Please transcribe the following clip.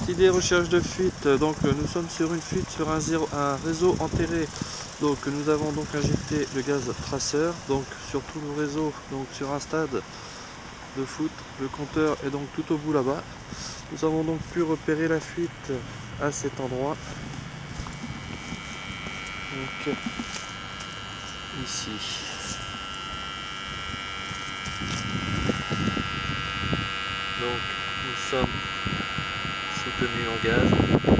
idée recherche de fuite, donc nous sommes sur une fuite sur un réseau enterré. Donc nous avons donc injecté le gaz traceur donc sur tout le réseau, donc sur un stade de foot. Le compteur est donc tout au bout là-bas. Nous avons donc pu repérer la fuite à cet endroit. Donc ici. Donc nous sommes soutenus en gaz.